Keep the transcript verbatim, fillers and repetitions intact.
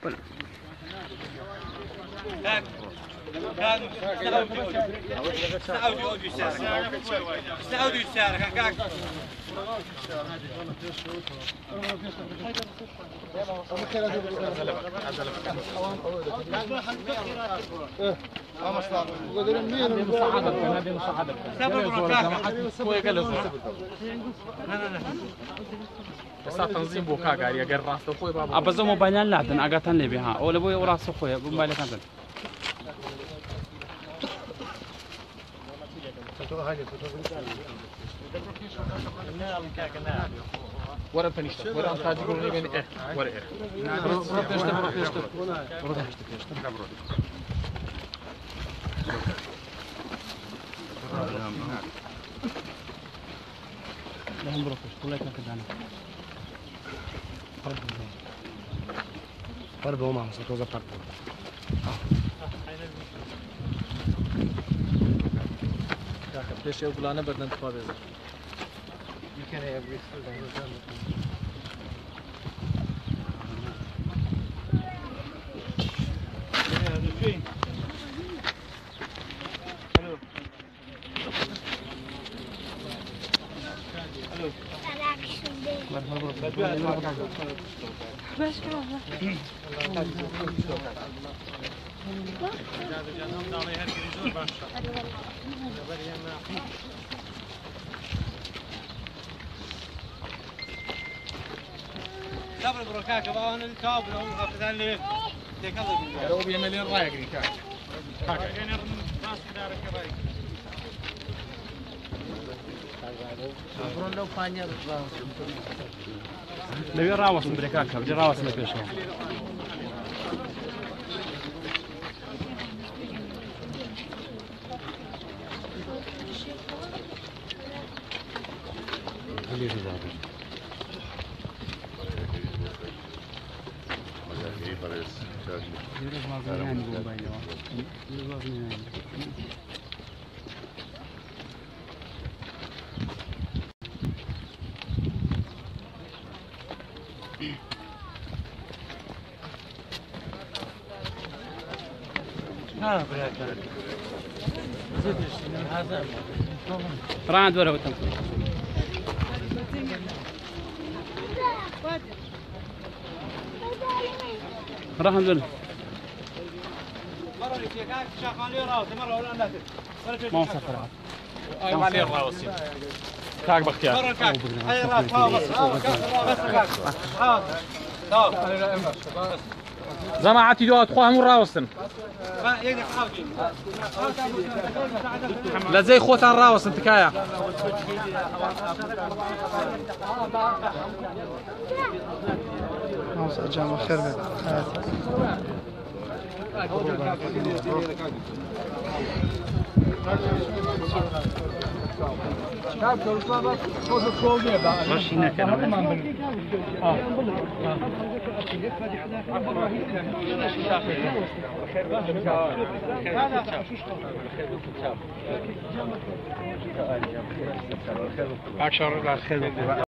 كان استعودوا يودوا السعر استعودوا السعر كان كاك بس تنظيم بوكا قاري اگر راست خوي بابا ابزو موبايل لعبتن اگاتن لي بها او لبو وراس خويا موبايل كانت ورا فنيشت ورا تاج يقولون لي بين ايه ورا ايه برو تشت برو تشت برو تشت برو لهم برو تشت ولا كان كدانا فربو ما مسكوا زبط ليش يقول انا بدنا نتفاوض اذا يمكن هي بيصير صبر بركاك بقى انا الكاب لو اخذان لي تكلم لو بيملين رايق ريكا لو فانيا لو يراوس بركاك بدي راوس ما فيش ها بريك زيد هذا راند ولا وتم راند ولا مره اللي كاك شغال يراوس مره ولا لا ما وصل اي ما عليه الراوسي كاك باختيار مره كاك هاي راس ها بس بس كاك ها ها جماعة تيجوا تخوهم الراوسن يقدر حاوجين لا زي خوتان راوسن تكايا نوصل جامع خربت ماشينا كان عشرة الخير